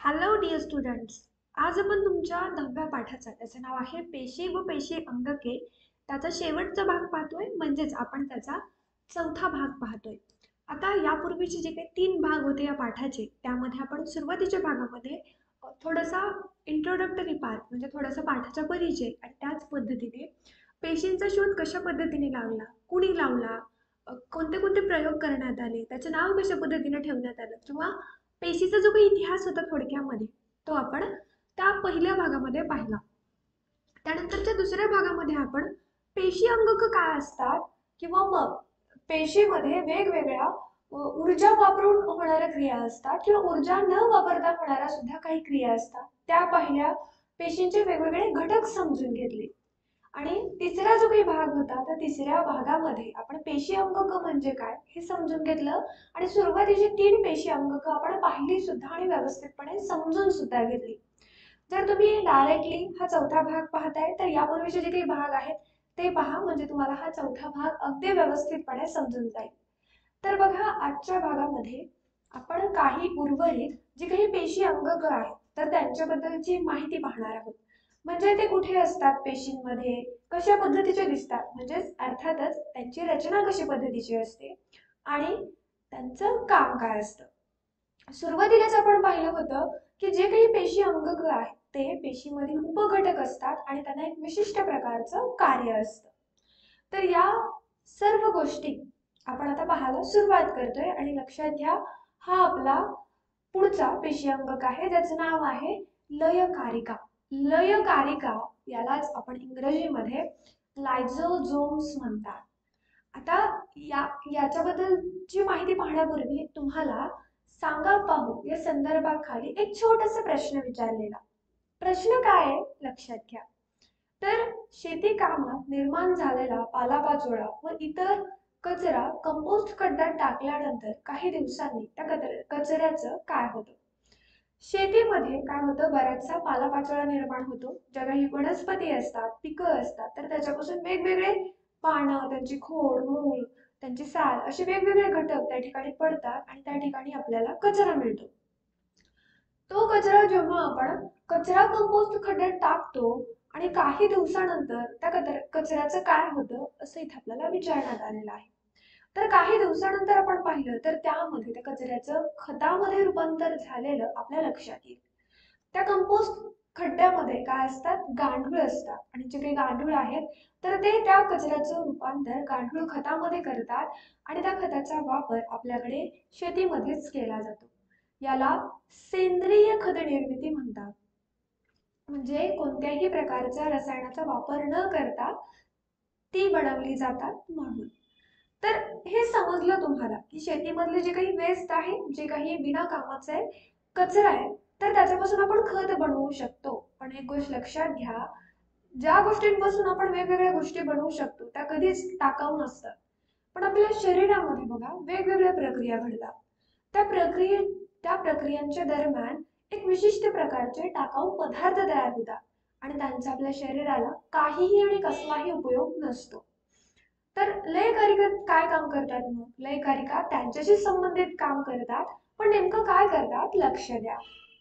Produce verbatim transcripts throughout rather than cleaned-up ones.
Hello dear students. आज आपण तुमच्या दहाव्या पाठाचा त्याचं नाव आहे पेशी व पेशी अंगके त्याचा शेवटचा भाग पाहतोय, म्हणजेच आपण त्याचा चौथा भाग पाहतोय. आता यापूर्वीचे जे काही तीन भाग होते या पाठाचे, त्यामध्ये आपण सुरुवातीच्या भागामध्ये अ, थोडासा इंट्रोडक्टरी पार्ट म्हणजे थोडासा पाठाचा परिचय आणि त्याच पद्धतीने पेशींचा शोध कशा पद्धतीने लावला, कुणी लावला, अ, कोणते कोणते प्रयोग करण्यात आले, त्याचं नाव कशा पद्धतीने ठेवण्यात आलं किंवा पेशीचा जो काही इतिहास होता थोडक्यामध्ये तो आपण त्या पहिल्या भागामध्ये पाहिला. त्यानंतरच्या दुसऱ्या भागामध्ये आपण पेशी अंगक काय असतात किंवा मग पेशीमध्ये वेगवेगळ्या अ, ऊर्जा वापरून होणाऱ्या क्रिया असतात किंवा ऊर्जा न वापरता होणाऱ्या सुद्धा काही क्रिया असतात त्या पाहिल्या. पेशींचे वेगवेगळे घटक समजून घेतले आणि तिसरा जो काही भाग होता त्या तिसऱ्या भागामध्ये आपण पेशी अंगक म्हणजे काय हे समजून घेतलं आणि सुरुवातीची तीन पेशी अंगक आपण पाहिली सुद्धा आणि व्यवस्थितपणे समजून सुद्धा घेतली. जर तुम्ही डायरेक्टली हा चौथा भाग पाहताय तर यापूर्वीचे जे काही भाग आहेत ते पहा, म्हणजे तुम्हाला हा चौथा भाग अगदी व्यवस्थितपणे समजून जाईल. तर बघा, आजच्या भागामध्ये आपण काही उर्वरित जे काही पेशी अंगक आहेत तर त्यांच्याबद्दलची माहिती पाहणार आहोत. म्हणजे ते कुठे असतात पेशींमध्ये, कशा पद्धतीचे दिसतात, म्हणजे अर्थातच त्यांची रचना कशी पद्धतीची असते आणि त्यांचं काम काय असतं. सुरुवातीलाच आपण पाहिलं होतं की जे काही पेशी अंगक आहेत ते पेशीमधील उपघटक असतात आणि त्यांना एक विशिष्ट प्रकारचं कार्य असतं. तर या सर्व गोष्टी आपण आता पाहायला सुरुवात करतोय आणि लक्षात घ्या, हा आपला पुढचा पेशी अंगक आहे ज्याचं नाव आहे लयकारिका. लयकारिका यालाच आपण इंग्रजीमध्ये लायझोझोम्स म्हणतात. आता या याच्याबद्दलची माहिती पाहण्यापूर्वी तुम्हाला सांगा पाहू या संदर्भाखाली एक छोटासा प्रश्न विचारलेला. प्रश्न काय आहे लक्षात घ्या. तर शेती कामात निर्माण झालेला पालापाचोळा व इतर कचरा कंपोस्ट खड्ड्यात टाकल्यानंतर काही दिवसांनी त्या कचऱ्याचं काय होतं. शेतीमध्ये काय होतं, बराचसा पालापाचोळा निर्माण होतो. ज्या काही वनस्पती असतात, पिकं असतात, तर त्याच्यापासून वेगवेगळे पानं, त्यांची खोड, मूळ, त्यांची साल असे वेगवेगळे घटक त्या ठिकाणी पडतात आणि त्या ठिकाणी आपल्याला कचरा मिळतो. तो कचरा जेव्हा आपण कचरा कंपोस्ट खड्ड्यात टाकतो आणि काही दिवसानंतर त्या कचऱ्याचं काय होतं असं इथे आपल्याला विचारण्यात आलेलं आहे. तर काही दिवसानंतर आपण पाहिलं तर त्यामध्ये त्या कचऱ्याचं खतामध्ये रूपांतर झालेलं आपल्या लक्षात येईल. त्या कंपोस्ट खड्ड्यामध्ये काय असतात, गांडूळ असतात आणि जे काही गांडूळ आहेत तर ते त्या कचऱ्याचं रूपांतर गांडूळ खतामध्ये करतात आणि त्या खताचा वापर आपल्याकडे शेतीमध्येच केला जातो. याला सेंद्रिय खत निर्मिती म्हणतात. म्हणजे कोणत्याही प्रकारच्या रसायनाचा वापर न करता ती बनवली जातात म्हणून. तर हे समजलं तुम्हाला की शेतीमधले जे काही वेस्ट आहे, जे काही बिना कामाचे कचरा आहे, तर त्याच्यापासून आपण खत बनवू शकतो. पण एक गोष्ट लक्षात घ्या, ज्या गोष्टींपासून आपण वेगवेगळ्या गोष्टी बनवू शकतो त्या कधीच टाकाऊ नसतात. पण आपल्या शरीरामध्ये बघा वेगवेगळ्या प्रक्रिया घडतात. त्या प्रक्रिये त्या प्रक्रियांच्या दरम्यान एक विशिष्ट प्रकारचे टाकाऊ पदार्थ तयार होतात आणि त्यांचा आपल्या शरीराला काहीही आणि कसलाही उपयोग नसतो. तर लयकारिका काय काम करतात, मग लयकारिका त्यांच्याशी संबंधित काम करतात. पण नेमकं काय करतात लक्ष द्या.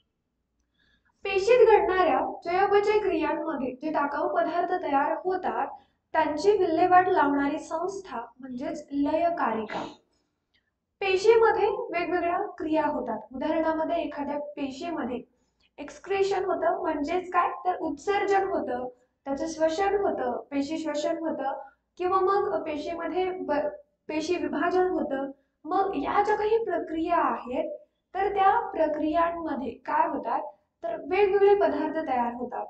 पेशीत घडणाऱ्या चयापचय क्रियांमध्ये जे टाकाऊ पदार्थ तयार होतात त्यांची विल्हेवाट लावणारी संस्था म्हणजेच लयकारिका. पेशीमध्ये वेगवेगळ्या क्रिया होतात. उदाहरणामध्ये एखाद्या पेशीमध्ये एक्सक्रेशन होतं, म्हणजेच काय तर उत्सर्जन होतं, त्याचं श्वसन होतं, पेशी श्वसन होतं किंवा मग पेशीमध्ये पेशी विभाजन होतं. मग या ज्या काही प्रक्रिया आहेत तर त्या प्रक्रियांमध्ये काय होतात तर वेगवेगळे पदार्थ तयार होतात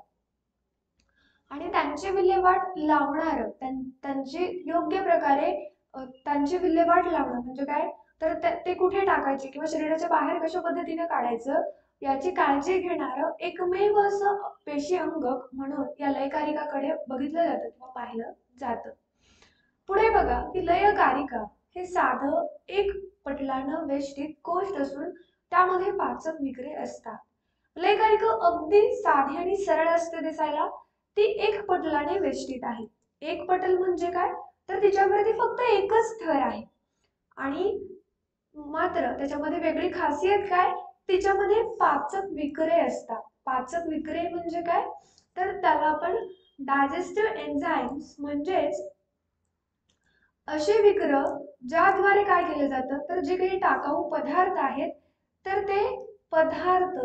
आणि त्यांची विल्हेवाट लावणार त्यांची योग्य प्रकारे त्यांची विल्हेवाट लावणं म्हणजे काय तर ते कुठे टाकायचे किंवा शरीराच्या बाहेर कशा पद्धतीने काढायचं याची काळजी घेणारं एकमेव असं पेशी अंगक म्हणून या लयकारिकाकडे बघितलं जातं किंवा पाहिलं जातं. पुढे बघा की लयकारिका हे साधं एक पटलानं वेष्टित कोष्ठ असून त्यामध्ये पाचक विक्रे असतात. लयकारिका अगदी साधी आणि सरळ असते दिसायला. ती एक पटलाने वेष्टित आहे. एक पटल म्हणजे काय तर तिच्यावरती फक्त एकच थर आहे आणि मात्र त्याच्यामध्ये वेगळी खासियत काय तिच्यामध्ये पाचक विकरे असतात. पाचक विकरे म्हणजे काय, तर त्याला आपण डायजेस्टिव्ह एन्झाईम्स म्हणजेच असे विकर ज्याद्वारे काय केले जातं, तर जे काही टाकाऊ पदार्थ आहेत तर ते पदार्थ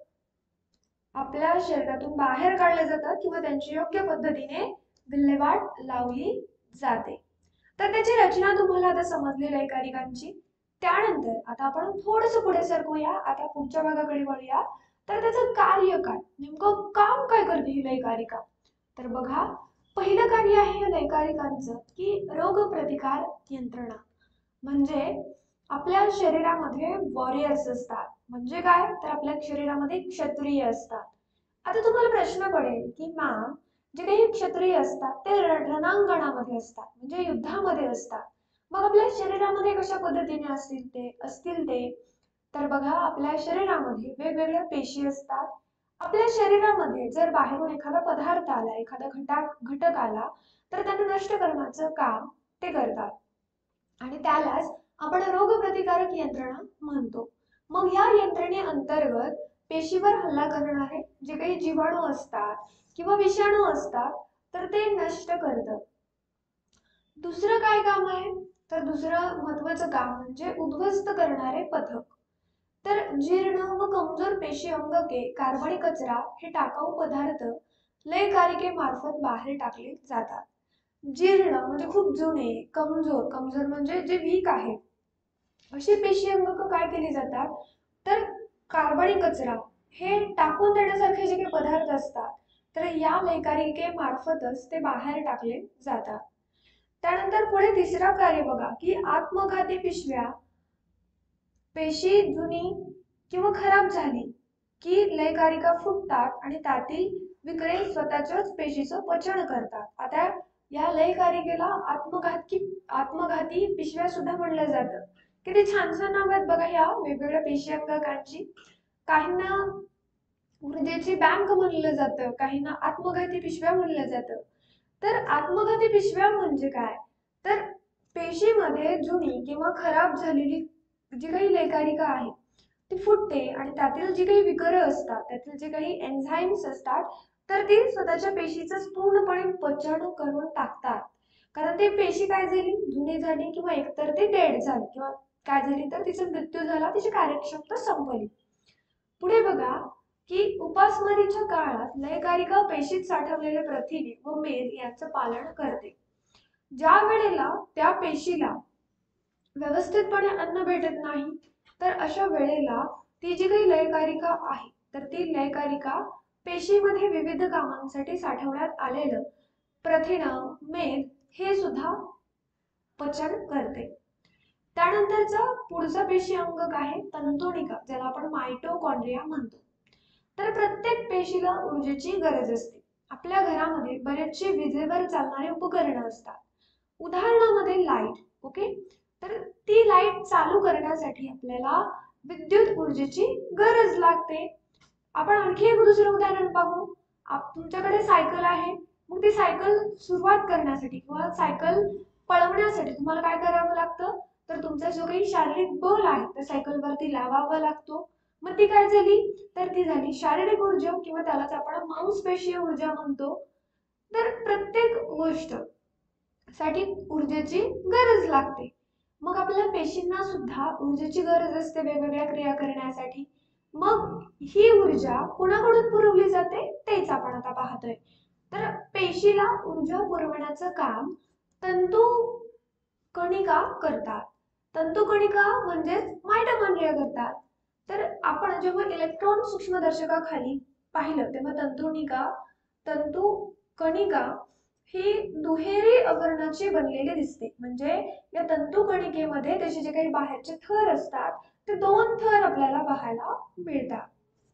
आपल्या शरीरातून बाहेर काढले जातात किंवा त्यांची योग्य पद्धतीने विल्हेवाट लावली जाते. तर त्याची रचना तुम्हाला आता समजली लयकारिकांची. त्यानंतर आता आपण थोडंसं पुढे सरकूया, आता पुढच्या भागाकडे वळूया. तर त्याचं कार्य काय, नेमकं काम काय करते ही लयकारिका. तर बघा, पहिलं कार्य आहे या लयकारिकांचं की रोगप्रतिकार यंत्रणा. म्हणजे आपल्या शरीरामध्ये वॉरियर्स असतात. म्हणजे काय, तर आपल्या शरीरामध्ये क्षत्रिय असतात. आता तुम्हाला प्रश्न पडेल की मॅम, जे काही क्षत्रिय असतात ते रणांगणामध्ये असतात म्हणजे युद्धामध्ये असतात, मग आपल्या शरीरामध्ये कशा पद्धतीने असतील ते असतील ते तर बघा, आपल्या शरीरामध्ये वेगवेगळ्या पेशी असतात. आपल्या शरीरामध्ये जर बाहेरून एखादा पदार्थ आला, एखादा घटक घटक आला, तर त्यांना नष्ट करण्याचं काम ते करतात आणि त्यालाच आपण रोगप्रतिकारक यंत्रणा म्हणतो. मग या यंत्रणेअंतर्गत पेशीवर हल्ला करणारे जे काही जीवाणू असतात किंवा विषाणू असतात तर ते नष्ट करतं. दुसरं काय काम आहे, तर दुसरं महत्वाचं काम म्हणजे उद्ध्वस्त करणारे पथक. तर जीर्ण व कमजोर पेशी अंगके, कार्बनिक कचरा हे टाकाऊ पदार्थ लयकारिकेमार्फत बाहेर टाकले जातात. जीर्ण म्हणजे खूप जुने, कमजोर कमजोर म्हणजे जे वीक आहे अशी पेशी अंगक काय केली जातात, तर कार्बनिक कचरा हे टाकून देण्यासारखे जे काही पदार्थ असतात तर या लयकारिकेमार्फतच ते बाहेर टाकले जातात. त्यानंतर पुढे तिसरा कार्य बघा की आत्मघाती पिशव्या, पेशी जुनी किंवा खराब झाली की लयकारिका फुटतात आणि त्यातील विकरे स्वतःच्याच पेशीचं पचन करतात. आता या लयकारिकेला आत्मघाती आत्मघाती पिशव्या सुद्धा म्हणलं जातं. किती छान छान नाव आहेत बघा या वेगवेगळ्या पेशी अंगकांची. काहींना ऊर्जेची बँक म्हणलं जातं, काहींना आत्मघाती पिशव्या म्हणलं जातं. तर आत्मघाती पिशव्या म्हणजे काय, तर पेशीमध्ये जुनी किंवा खराब झालेली जी काही लयकारिका आहे ती फुटते आणि त्यातील जी काही विकर असतात, त्यातील जे काही एन्झाईम्स असतात तर ती स्वतःच्या पेशीचं पूर्णपणे पचन करून टाकतात. कारण ती पेशी काय झाली, जुनी झाली किंवा एकतर ती डेड झाली किंवा काय झाली तर तिचा मृत्यू झाला, तिची कार्यक्षमता संपली. पुढे बघा की उपासमारीच्या काळात लयकारिका पेशीत साठवलेले प्रथिने व मेद यांचं पालन करते. ज्या वेळेला त्या पेशीला व्यवस्थितपणे अन्न भेटत नाही तर अशा वेळेला ती जी काही लयकारिका आहे तर ती लयकारिका पेशीमध्ये विविध कामांसाठी साठवण्यात आलेलं प्रथिन मेद हे सुद्धा पचन करते. त्यानंतरचा पुढचा पेशी अंगक आहे तंतुनिका, ज्याला आपण मायटोकॉन्ड्रिया म्हणतो. तर प्रत्येक पेशीला ऊर्जेची गरज असते. आपल्या घरामध्ये बरेचसे विजेवर चालणारे उपकरणं असतात. उदाहरणामध्ये लाईट, ओके, तर ती लाईट चालू करण्यासाठी आपल्याला विद्युत ऊर्जेची गरज लागते. आपण आणखी एक दुसरं उदाहरण पाहू. तुमच्याकडे सायकल आहे, मग ती सायकल सुरुवात करण्यासाठी किंवा सायकल पळवण्यासाठी तुम्हाला काय करावं लागतं, तर तुमचा जो काही शारीरिक बल आहे त्या सायकलवरती लावावा लागतो. मग ती काय झाली, तर ती झाली शारीरिक ऊर्जा किंवा त्यालाच आपण मांसपेशीय ऊर्जा म्हणतो. तर प्रत्येक गोष्ट साठी ऊर्जेची गरज लागते. मग आपल्या पेशींना सुद्धा ऊर्जेची गरज असते वेगवेगळ्या क्रिया करण्यासाठी. मग ही ऊर्जा कोणाकडून पुरवली जाते तेच आपण आता पाहतोय. तर पेशीला ऊर्जा पुरवण्याचं काम तंतू कणिका करतात. तंतू कणिका म्हणजेच मायटोकॉन्ड्रिया करतात. तर आपण जेव्हा इलेक्ट्रॉन सूक्ष्मदर्शकाखाली पाहिलं तेव्हा तंतुनिका तंतू कणिका ही दुहेरी आवरणाची बनलेली दिसते. म्हणजे या तंतू कणिकेमध्ये त्याचे जे काही बाहेरचे थर असतात ते दोन थर आपल्याला पाहायला मिळतात.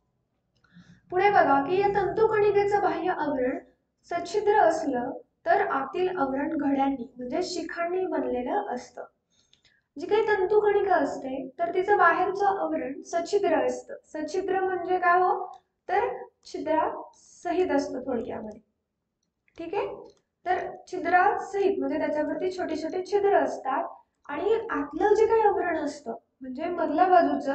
पुढे बघा की या तंतू कणिकेचं बाह्य आवरण सच्छिद्र असलं तर आतील आवरण घड्यांनी म्हणजे शिखांनी बनलेलं असतं. जी काही तंतू कणिका असते तर तिचं बाहेरचं आवरण सच्छिद्र असतं. सच्छिद्र म्हणजे काय हो, तर छिद्रात सहित असतं थोडक्यामध्ये. ठीक आहे, तर छिद्रात सहित म्हणजे त्याच्यावरती छोटे छोटे छिद्र असतात आणि आतलं जे काही आवरण असतं म्हणजे मधल्या बाजूचं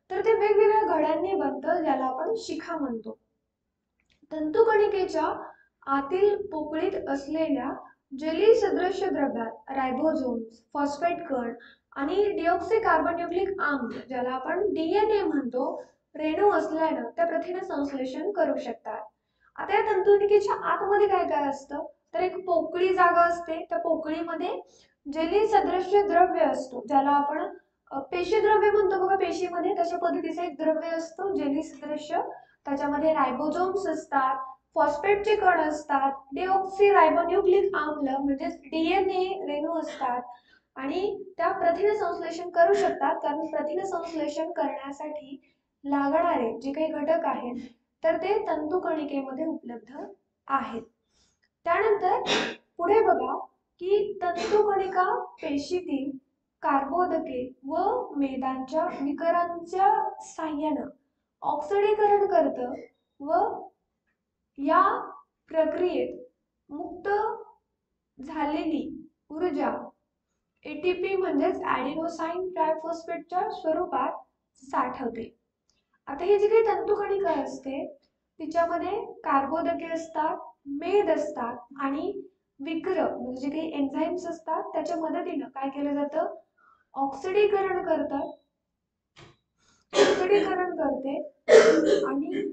तर ते वेगवेगळ्या घड्यांनी बनतं, ज्याला आपण शिखा म्हणतो. तंतुकणिकेच्या आतील पोकळीत असलेल्या जेली सदृश्य द्रव्यात रायबोझोम्स, फॉस्फेट कण आणि डिऑक्सिकार्बोन्युक्लिक आम्ल, ज्याला आपण डीएनए म्हणतो, रेणू असल्यानं त्या प्रथिने संश्लेषण करू शकतात. आता या तंतुकणिकेच्या आतमध्ये काय काय असतं, तर एक पोकळी जागा असते. त्या पोकळीमध्ये जेली सदृश्य द्रव्य असतो, ज्याला आपण पेशी द्रव्य म्हणतो बघा. पेशीमध्ये तशा पद्धतीचं एक द्रव्य असतो जेली सदृश्य. त्याच्यामध्ये रायबोझोम्स असतात, फॉस्फेटचे कण असतात, डिऑक्सिरायबोन्युक्लिक आम्ल म्हणजे डीएनए रेणू असतात आणि त्या प्रथिने संश्लेषण करू शकतात. कारण प्रथिने संश्लेषण करण्यासाठी लागणारे जे काही घटक आहेत तर ते तंतुकणिकेमध्ये उपलब्ध आहेत. त्यानंतर पुढे बघा की तंतुकणिका पेशीतील कार्बोदके व मेदांच्या विकरांच्या साह्यानं ऑक्सिडीकरण करतं व या प्रक्रियेत मुक्त झालेली ऊर्जा एटीपी म्हणजेच ॲडिनोसाइन ट्रायफॉस्फेटच्या स्वरूपात साठवते. आता ही जी काही तंतुकणिका असते तिच्यामध्ये कार्बोदके असतात, मेद असतात आणि विकर म्हणजे जे काही एन्झाईम्स असतात त्याच्या मदतीनं काय केलं जातं, ऑक्सिडीकरण करतात ऑक्सिडीकरण करते आणि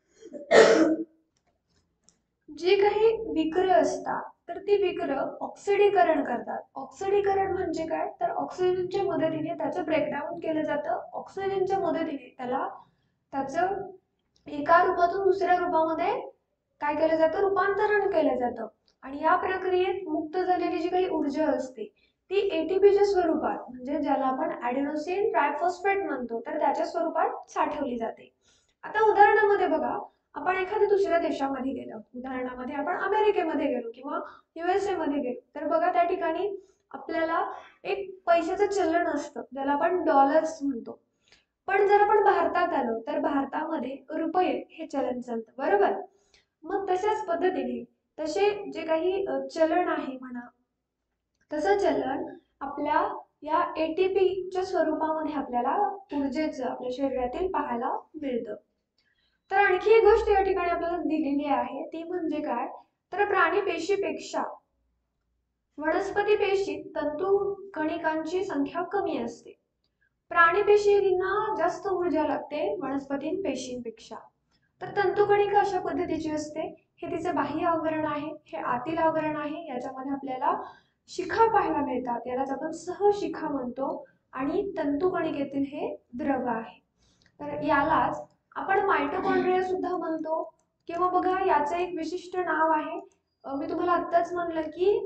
जे काही विकर असतात तर ती विकर ऑक्सिडीकरण करतात. ऑक्सिडीकरण म्हणजे काय, तर ऑक्सिजनच्या मदतीने त्याचं ब्रेकडाऊन केलं जातं. ऑक्सिजनच्या मदतीने त्याला त्याचं एका रूपातून दुसऱ्या रूपामध्ये काय केलं जातं, रूपांतरण केलं जातं. आणि या प्रक्रियेत मुक्त झालेली जी काही ऊर्जा असते ती एटीपीच्या स्वरूपात म्हणजे ज्याला आपण ॲडिनोसिन ट्रायफॉस्फेट म्हणतो तर त्याच्या स्वरूपात साठवली जाते. आता उदाहरणामध्ये बघा, आपण एखाद्या दुसऱ्या देशामध्ये गेलो, उदाहरणामध्ये आपण अमेरिकेमध्ये गेलो किंवा युएसए मध्ये गेलो, तर बघा त्या ठिकाणी आपल्याला एक पैशाचं चलन असतं ज्याला आपण डॉलर्स म्हणतो. पण जर आपण भारतात आलो तर भारतामध्ये रुपये हे चलन चालतं, बरोबर. मग तशाच पद्धतीने तसे जे काही चलन आहे म्हणा तसं चलन आपल्या या एटीपीच्या स्वरूपामध्ये आपल्याला ऊर्जेचं आपल्या शरीरातील पाहायला मिळतं. तर आणखी एक गोष्ट या ठिकाणी आपल्याला दिलेली आहे ती म्हणजे काय, तर प्राणी पेशीपेक्षा वनस्पती पेशीत तंतुकणिकांची संख्या कमी असते. प्राणी पेशींना जास्त ऊर्जा लागते वनस्पती पेशींपेक्षा. तर तंतुकणिका अशा पद्धतीची असते. हे तिचे बाह्य आवरण आहे, हे आतील आवरण आहे. याच्यामध्ये आपल्याला शिखा पाहायला मिळतात, यालाच आपण सहशिखा म्हणतो आणि तंतुकणिकेतील हे द्रव आहे. तर यालाच आपण माइटोकॉन्ड्रिया सुद्धा म्हणतो किंवा बघा याचं एक विशिष्ट नाव आहे. मी तुम्हाला आत्ताच म्हणलं की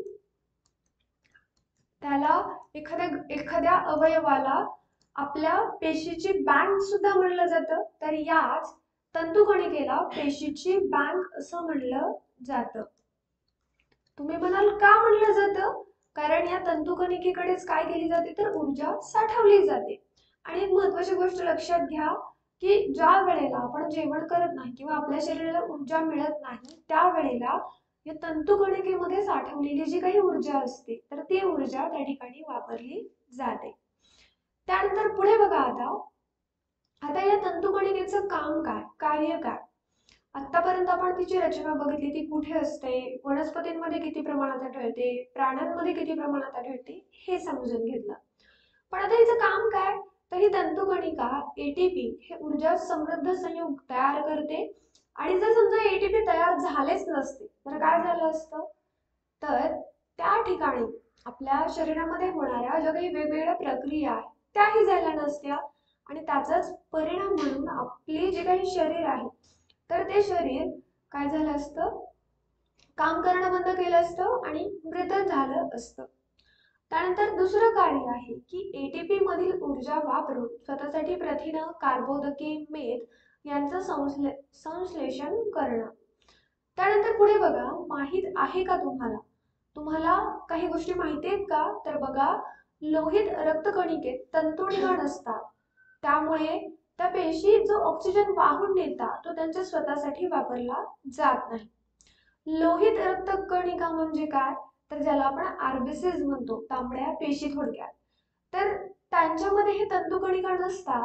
त्याला एखाद्या एखाद्या अवयवाला आपल्या पेशीची बँक सुद्धा म्हणलं जातं. तर याच तंतुकणिकेला पेशीची बँक असं म्हणलं जातं. तुम्ही म्हणाल का म्हणलं जातं, कारण या तंतुकणिकेकडेच काय केली जाते तर ऊर्जा साठवली जाते. आणि एक महत्त्वाची गोष्ट लक्षात घ्या की ज्या वेळेला आपण जेवण करत नाही किंवा आपल्या शरीराला ऊर्जा मिळत नाही त्यावेळेला या तंतुकणिकेमध्ये साठवलेली जी काही ऊर्जा असते तर ती ऊर्जा त्या ठिकाणी वापरली जाते. त्यानंतर पुढे बघा, आता आता या तंतुकणिकेचं काम काय, कार्य काय. आतापर्यंत आपण तिची रचना बघितली, ती कुठे असते, वनस्पतींमध्ये किती प्रमाणात आढळते, प्राण्यांमध्ये किती प्रमाणात आढळते हे समजून घेतलं. पण आता हिचं काम काय, तर ही तंतुकणिका एटीपी हे ऊर्जा समृद्ध संयुग तयार करते. आणि जर समजा एटीपी तयार झालेच नसते तर काय झालं असतं, तर त्या ठिकाणी आपल्या शरीरामध्ये होणाऱ्या ज्या काही वेगवेगळ्या प्रक्रिया आहेत त्याही झाल्या नसत्या. आणि त्याचाच परिणाम म्हणून आपले जे काही शरीर आहे तर ते शरीर काय झालं असतं, काम करणं बंद केलं असतं आणि मृत झालं असतं. त्यानंतर दुसरं कार्य आहे की एटीपी मधील ऊर्जा वापरून स्वतःसाठी प्रथिन, कार्बोदके, मेद यांचं संश्ले संश्लेषण करणं. त्यानंतर पुढे बघा, माहित आहे का तुम्हाला तुम्हाला काही गोष्टी माहिती आहेत का, तर बघा लोहित रक्तकणिकेत तंतुनिका नसतात, त्यामुळे त्या पेशी जो ऑक्सिजन वाहून नेतात तो त्यांच्या स्वतःसाठी वापरला जात नाही. लोहित रक्तकणिका म्हणजे काय, तर ज्याला आपण आरबीसीज म्हणतो, तांबड्या पेशी थोडक्यात. तर त्यांच्यामध्ये हे तंतुकणिका नसतात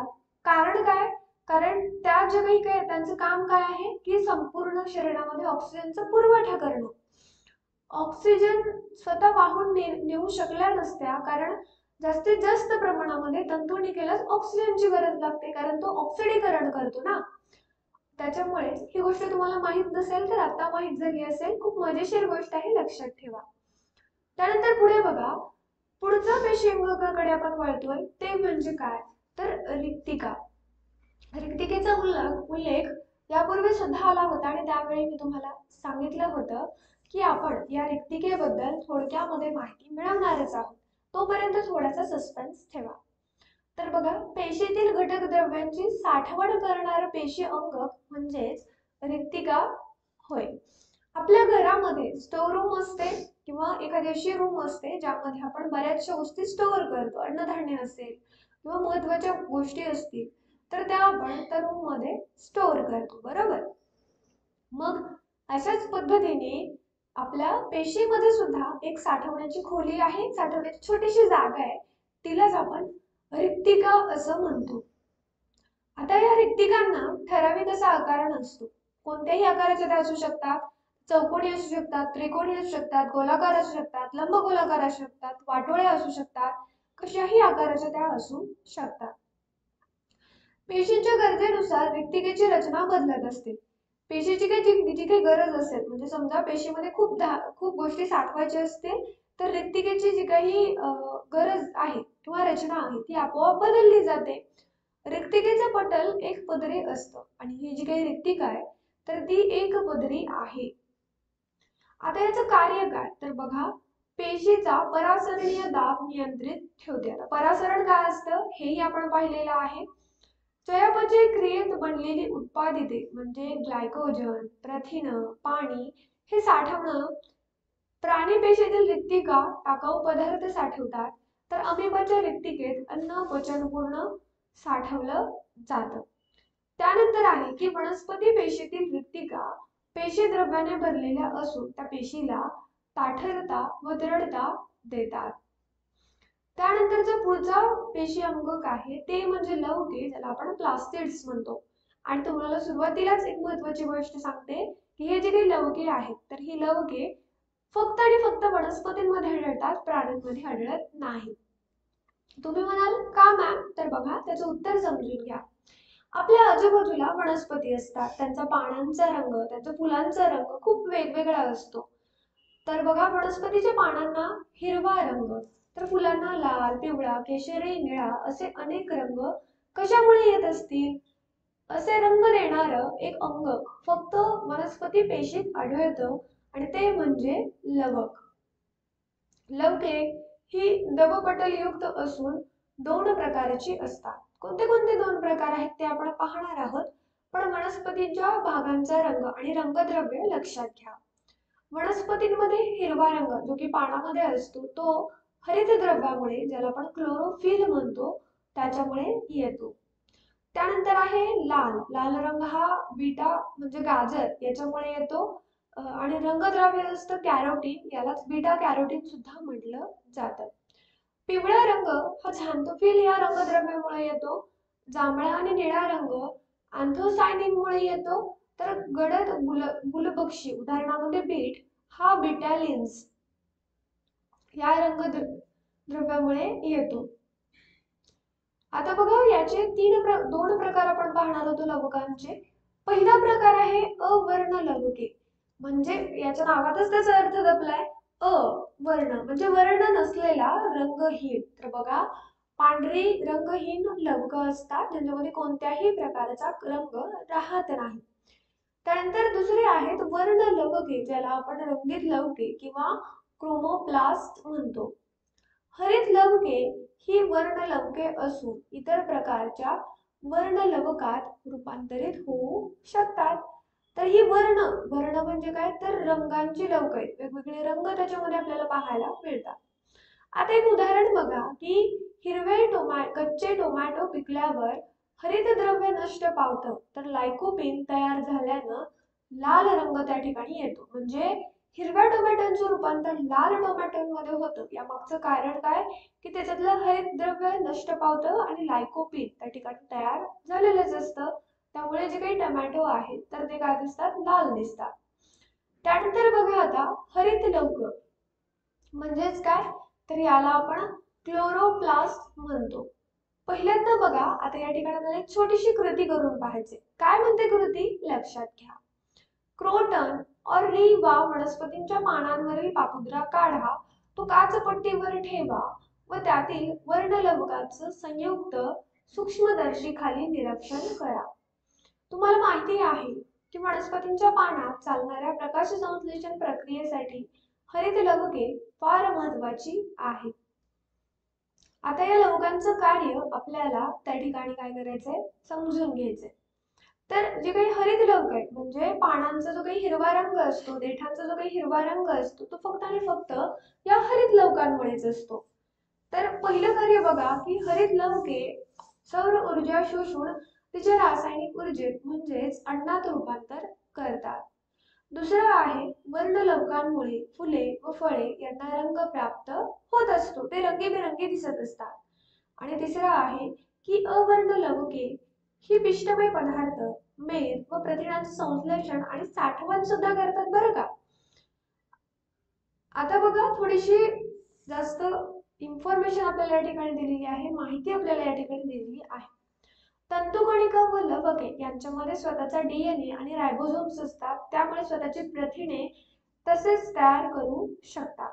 कारण काय? कारण त्या ज्या काही काय त्यांचं काम काय आहे की संपूर्ण शरीरामध्ये ऑक्सिजनचा पुरवठा करणं. ऑक्सिजन स्वतः वाहून नेऊ शकल्या नसत्या, कारण जास्तीत जास्त प्रमाणामध्ये तंतुनिकेलाच ऑक्सिजनची गरज लागते, कारण तो ऑक्सिडीकरण करतो ना. त्याच्यामुळे ही गोष्ट तुम्हाला माहित नसेल तर आता माहित झाली असेल. खूप मजेशीर गोष्ट आहे, लक्षात ठेवा. त्यानंतर पुढे बघा, पुढचा पेशी अंगकाकडे आपण वळतोय ते म्हणजे काय तर रिक्तिका. रिक्तिकेचा उल्लेख उल्लेख यापूर्वी सुद्धा आला होता आणि त्यावेळी मी तुम्हाला सांगितलं होतं की आपण या रिक्तिकेबद्दल थोडक्यामध्ये माहिती मिळवणारच आहोत. तोपर्यंत थोडासा सस्पेन्स ठेवा. तर बघा, पेशीतील घटक द्रव्यांची साठवण करणारं पेशी अंगक म्हणजेच रिक्तिका होय. आपल्या घरामध्ये स्टोर रूम असते किंवा एखादी अशी रूम असते ज्यामध्ये आपण बऱ्याचशा गोष्टी स्टोअर करतो. अन्नधान्य असेल किंवा महत्वाच्या गोष्टी असतील तर त्या आपण त्या रूम मध्ये स्टोअर करतो, बरोबर. मग अशाच पद्धतीने आपल्या पेशीमध्ये सुद्धा एक साठवण्याची खोली आहे, साठवण्याची छोटीशी जागा आहे, तिलाच आपण रिक्तिका असं म्हणतो. आता या रिक्तिकांना ठराविक असा आकार नसतो. कोणत्याही आकाराच्या त्या असू शकतात, चौकोनी असू शकतात, त्रिकोणी असू शकतात, गोलाकार असू शकतात, लंबगोलाकार असू शकतात, वाटोळे असू शकतात, कशाही आकाराच्या त्या असू शकतात. पेशींच्या गरजेनुसार रिक्तिकेची रचना बदलत असते. पेशीची काही जी जी काही गरज असेल, म्हणजे समजा पेशीमध्ये खूप खूप गोष्टी साठवायच्या असतील तर रिक्तिकेची जी काही गरज आहे किंवा रचना आहे ती आपोआप बदलली जाते. रिक्तिकेचं पटल एक पदरी असतं आणि ही जी काही रिक्तिका आहे तर ती एक पदरी आहे. आता याचं कार्य काय तर बघा, पेशीचा परासरणीय दाब नियंत्रित ठेवते. आता परासरण काय असतं हेही आपण पाहिलेलं आहे. चयापचय क्रियेत बनलेली उत्पादिते म्हणजे ग्लायकोजन, प्रथिन, पाणी हे साठवणं. प्राणी पेशीतील रिक्तिका टाकाऊ पदार्थ साठवतात, तर अमिबाच्या रिक्तिकेत अन्न पचनपूर्ण साठवलं जातं. त्यानंतर आहे की वनस्पती पेशीतील रिक्तिका पेशी द्रव्याने भरलेल्या असून त्या पेशीला ताठरता व दृढता देतात. त्यानंतरचा पुढचा पेशी अंगक आहे ते म्हणजे लवके, ज्याला आपण प्लास्टिड्स म्हणतो. आणि तुम्हाला सुरुवातीलाच एक महत्त्वाची गोष्ट सांगते की हे जे काही लवके आहेत तर ही लवके फक्त आणि फक्त वनस्पतींमध्ये आढळतात, प्राण्यांमध्ये आढळत नाही. तुम्ही म्हणाल का मॅम, तर बघा त्याचं उत्तर समजून घ्या. आपल्या आजूबाजूला वनस्पती असतात, त्यांचा पानांचा रंग, त्यांच्या फुलांचा रंग खूप वेगवेगळा असतो. तर बघा, वनस्पतीच्या पानांना हिरवा रंग तर फुलांना लाल, पिवळा, केशरी, निळा असे अनेक रंग कशामुळे येत असतील? असे रंग देणारं एक अंगक फक्त वनस्पती पेशीत आढळतं आणि ते म्हणजे लवक. लवके ही दबपटलयुक्त असून दोन प्रकारची असतात. कोणते कोणते दोन प्रकार आहेत ते आपण पाहणार आहोत, पण वनस्पतीच्या भागांचा रंग आणि रंगद्रव्य लक्षात घ्या. वनस्पतींमध्ये हिरवा रंग जो की पानामध्ये असतो तो हरित द्रव्यामुळे, ज्याला आपण क्लोरोफिल म्हणतो, त्याच्यामुळे येतो. त्यानंतर आहे लाल. लाल रंग हा बीटा म्हणजे गाजर याच्यामुळे येतो आणि रंगद्रव्य असतं कॅरोटीन, यालाच बीटा कॅरोटीन सुद्धा म्हटलं जातं. पिवळा रंग हा झॅन्थोफिल या रंगद्रव्यामुळे येतो. जांभळा आणि निळा रंग अँथोसायनिनमुळे येतो. तर गडद गुल गुलबक्षी उदाहरणामध्ये बीट हा बिटॅलिन्स या रंगद्रव्यामुळे येतो. आता बघा, याचे तीन प्र दोन प्रकार आपण पाहणार होतो लवकांचे. पहिला प्रकार आहे अवर्ण लवके, म्हणजे याच्या नावातच त्याचा अर्थ दबलाय. अ वर्ण म्हणजे वर्ण नसलेला, रंगहीन. तर बघा, पांढरी रंगहीन लवक असतात ज्यांच्यामध्ये कोणत्याही प्रकारचा रंग राहत नाही. त्यानंतर दुसरे आहेत वर्ण लवके, ज्याला आपण रंगीत लवके किंवा क्रोमोप्लास्ट म्हणतो. हरित लवके ही वर्ण लवके असून इतर प्रकारच्या वर्ण लवकात रूपांतरित होऊ शकतात. तर ही वर्ण वर्ण म्हणजे काय तर रंगांची लवक आहेत, वेगवेगळे रंग त्याच्यामध्ये आपल्याला पाहायला मिळतात. आता एक उदाहरण बघा की हिरवे टोमॅ कच्चे टोमॅटो पिकल्यावर हरितद्रव्य नष्ट पावतं, तर लायकोपीन तयार झाल्यानं लाल रंग त्या ठिकाणी येतो. म्हणजे हिरव्या टोमॅटोचं रूपांतर लाल टोमॅटोमध्ये होतं. या मागचं कारण काय की त्याच्यातलं हरितद्रव्य नष्ट पावतं आणि लायकोपीन त्या ठिकाणी तयार झालेलंच असतं. त्यामुळे जे काही टोमॅटो आहेत तर ते काय दिसतात, लाल दिसतात. त्यानंतर बघा आता हरित लवक म्हणजेच काय, तर याला आपण क्लोरोप्लास्ट म्हणतो. पहिल्यांदा बघा आता या ठिकाणी मला एक छोटीशी कृती करून पाहायचे. काय म्हणते कृती, लक्षात घ्या. क्रोटन और रीवा वनस्पतींच्या पानांवरील पापुद्रा काढा, तो काचपट्टीवर ठेवा व त्यातील वर्णलवकांचं संयुक्त सूक्ष्मदर्शी खाली निरीक्षण करा. तुम्हाला माहिती आहे की वनस्पतींच्या पानात चालणाऱ्या प्रकाश संश्लेषण प्रक्रियेसाठी हरित लवके फार महत्वाची आहेत. आता या लवकांचं कार्य आपल्याला त्या ठिकाणी काय करायचंय, समजून घ्यायचंय. तर जे काही हरित लवक आहे म्हणजे पानांचा जो काही हिरवा रंग असतो, देठांचा जो काही हिरवा रंग असतो, तो फक्त आणि फक्त या हरित लवकांमुळेच असतो. तर पहिलं कार्य बघा की हरित लवके सौर ऊर्जा शोषून तिच्या रासायनिक ऊर्जेत म्हणजेच अन्नात रूपांतर करतात. दुसरं आहे वर्णलवकांमुळे फुले व फळे यांना रंग प्राप्त होत असतो, ते रंगीबेरंगी दिसत असतात. आणि तिसरं आहे की अवर्णलवके ही पिष्टमय पदार्थ, मेद व प्रथिनांचं संश्लेषण आणि साठवण सुद्धा करतात बरं का. आता बघा थोडीशी जास्त इन्फॉर्मेशन आपल्याला या ठिकाणी दिलेली आहे, माहिती आपल्याला या ठिकाणी दिलेली आहे. तंतुकणिका व लवके यांच्यामध्ये स्वतःचा डीएनए आणि रायबोसोम्स असतात, त्यामुळे स्वतःची प्रथिने तसेच तयार करू शकतात.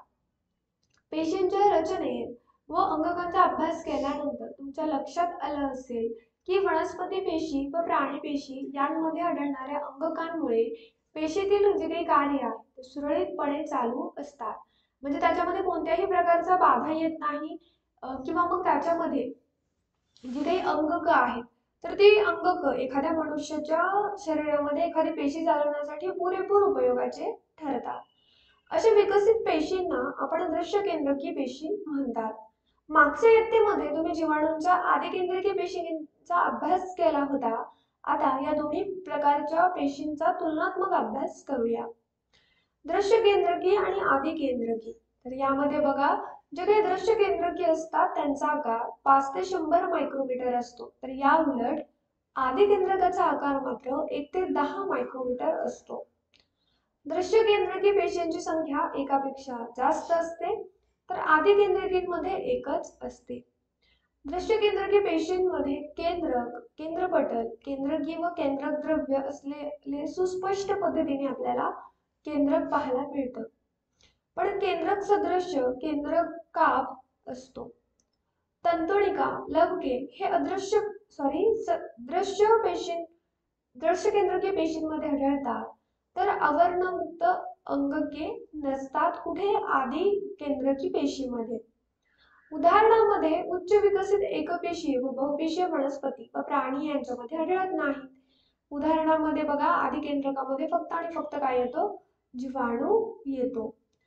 पेशींच्या रचनेत व अंगकांचा अभ्यास केल्यानंतर तुमच्या लक्षात आलं असेल की वनस्पती पेशी व प्राणी पेशी यांमध्ये आढळणाऱ्या अंगकांमुळे पेशीतील जे काही कार्य आहे ते सुरळीतपणे चालू असतात. म्हणजे त्याच्यामध्ये कोणत्याही प्रकारचा बाधा येत नाही किंवा मग त्याच्यामध्ये जी काही अंगक आहेत तर ती अंगक एखाद्या मनुष्याच्या शरीरामध्ये एखादी पेशी चालवण्यासाठी पुरेपूर उपयोगाचे ठरतात. अशा विकसित पेशींना आपण दृश्य केंद्रकीय पेशी म्हणतात. मागच्या इयत्तेमध्ये तुम्ही जीवाणूंच्या आदी केंद्रकीय पेशींचा अभ्यास केला होता. आता या दोन्ही प्रकारच्या पेशींचा तुलनात्मक अभ्यास करूया. दृश्य केंद्रकीय आणि आदी केंद्रकीय. तर यामध्ये बघा जे काही दृश्य केंद्रकीय असतात त्यांचा आकार पाच ते शंभर मायक्रोमीटर असतो, तर या उलट आदी केंद्रकाचा आकार मात्र एक ते दहा मायक्रोमीटर असतो. दृश्य केंद्रकीय पेशींची संख्या एकापेक्षा जास्त असते, तर आदी केंद्रकीयमध्ये एकच असते. दृश्य केंद्रकीय पेशींमध्ये केंद्रक, केंद्रपटल, केंद्रकीय व केंद्रक द्रव्य असलेले सुस्पष्ट पद्धतीने आपल्याला केंद्रक पाहायला मिळतं. पण केंद्रक सदृश्य केंद्रकाभ असतो. तंतुणिका, लवके हे अदृश्य सॉरी दृश्य पेशी दृश्य केंद्रकीय पेशींमध्ये आढळतात, तर अवर्णमुक्त अंगके नसतात कुठे, आदी केंद्रकीय पेशीमध्ये. उदाहरणामध्ये उच्च विकसित एकपेशीय व बहुपेशीय वनस्पती व प्राणी यांच्यामध्ये आढळत नाहीत. उदाहरणामध्ये बघा आदी केंद्रकामध्ये फक्त आणि फक्त काय येतो, जीवाणू येतो.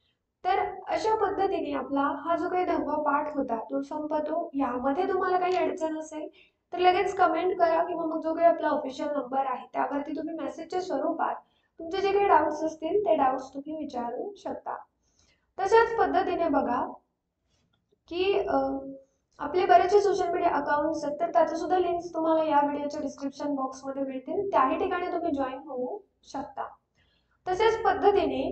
तर अशा पद्धतीने आपला हा जो काही दहावा पाठ होता तो संपतो. यामध्ये तुम्हाला काही अडचण असेल तर लगेच कमेंट करा किंवा मग जो काही आपला ऑफिशियल नंबर आहे त्यावरती तुम्ही मेसेजच्या स्वरूपात तुमचे जे काही डाउट्स असतील ते डाउट्स तुम्ही विचारू शकता. तशाच पद्धतीने बघा की आपले बरेचसे सोशल मीडिया अकाउंट्स आहेत तर त्याचे सुद्धा लिंक्स तुम्हाला या व्हिडिओच्या डिस्क्रिप्शन बॉक्समध्ये मिळतील, त्याही ठिकाणी तुम्ही जॉईन होऊ शकता. तशाच पद्धतीने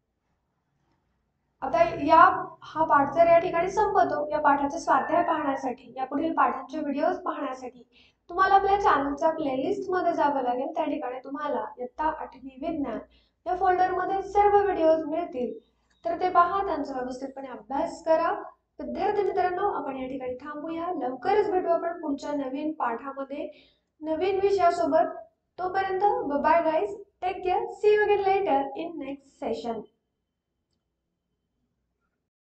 आता या हा पाठ जर या ठिकाणी संपतो. या पाठाचे स्वाध्याय पाहण्यासाठी, या पुढील पाठांचे व्हिडिओज पाहण्यासाठी तुम्हाला आपल्या चॅनलच्या प्लेलिस्ट मध्ये जावं लागेल. त्या ठिकाणी तुम्हाला इयत्ता आठवी विज्ञान या फोल्डर मध्ये सर्व व्हिडिओज मिळतील, तर ते पहा, त्यांचा व्यवस्थितपणे अभ्यास करा. विद्यार्थी मित्रांनो, आपण या ठिकाणी थांबूया. लवकरच भेटू आपण पुढच्या नवीन पाठामध्ये नवीन विषयासोबत. तोपर्यंत bye guys, take care, see you again later in next session.